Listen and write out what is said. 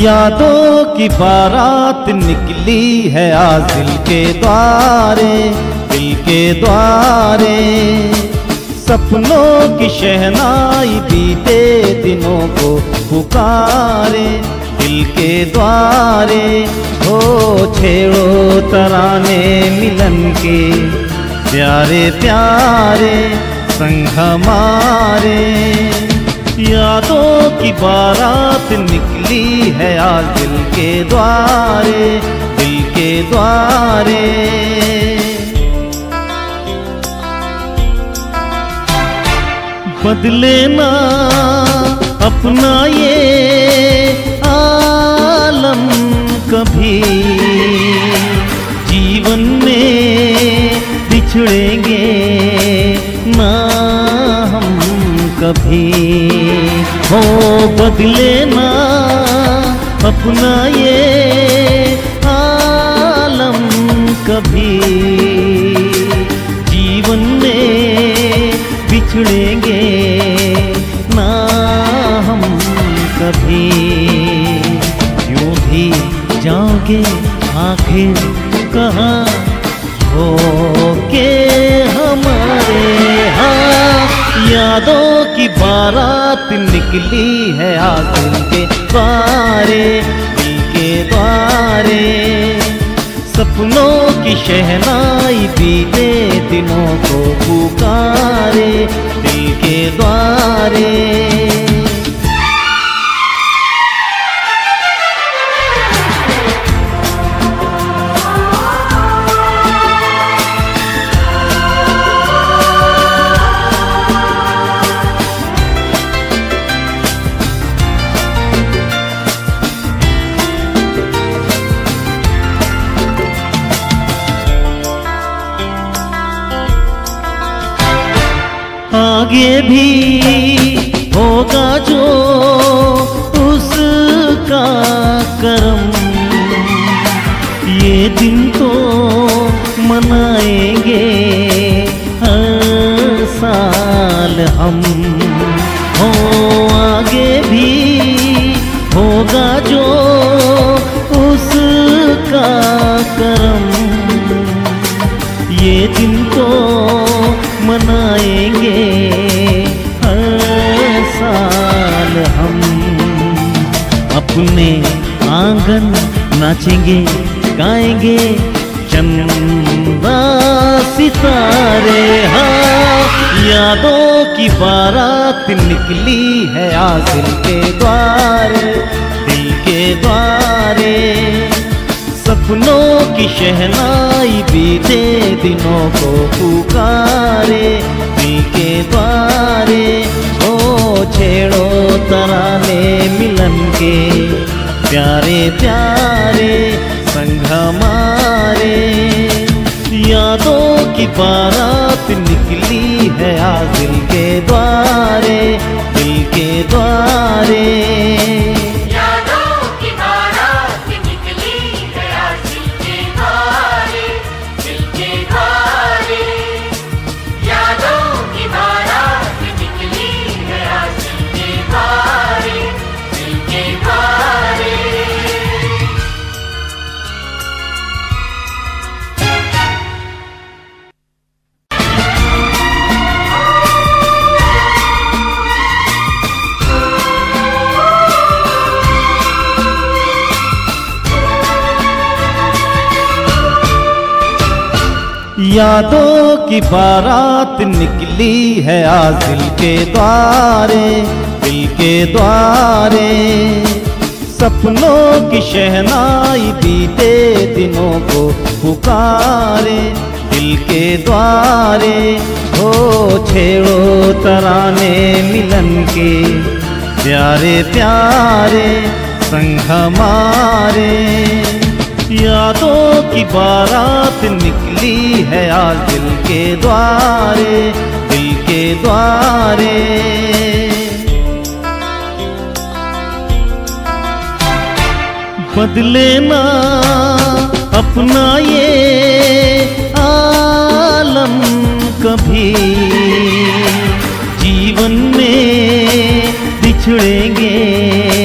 यादों की बारात निकली है आज दिल के द्वारे, दिल के द्वारे। सपनों की शहनाई बीते दिनों को पुकारे दिल के द्वारे। हो छेड़ो तराने मिलन के प्यारे प्यारे संग हमारे। यादों की बारात निकली है आज दिल के द्वारे, दिल के द्वारे। बदले ना अपना ये आलम कभी, जीवन में बिछड़ेंगे ना हम कभी। हो बदले ना अपना ये आलम कभी, जीवन में बिछड़ेंगे ना हम कभी। यूं भी जाओगे आखिर कहाँ होके हमारे। हाँ यादों की बारात निकली है आज दिल के द्वारे, दिल के द्वारे। सपनों की शहनाई बीते दिनों को पुकारे दिल के द्वारे। आगे भी होगा जो उसका करम, ये दिन तो मनाएंगे हर साल हम। हो आगे भी होगा जो उसका करम, ये दिन तो मनाएंगे हर साल हम। अपने आंगन नाचेंगे गाएंगे चंदा सितारे। हाँ यादों की बारात निकली है आज दिल के द्वारे, दिल के द्वारे। सपनों की शहनाई बीते दिनों को पुकारे दिल के द्वारे। ओ छेड़ो तराने मिलन के प्यारे प्यारे संग हमारे। यादों की बारात निकली है आज दिल के द्वारे, दिल के द्वारे। यादों की बारात निकली है आज दिल के द्वारे, दिल के द्वारे। सपनों की शहनाई बीते दिनों को पुकारे दिल के द्वारे। हो छेड़ो तराने मिलन के प्यारे प्यारे संग हमारे। यादों की बारात निकली है आज दिल के द्वारे, दिल के द्वारे। बदले ना अपना ये आलम कभी, जीवन में बिछड़ेंगे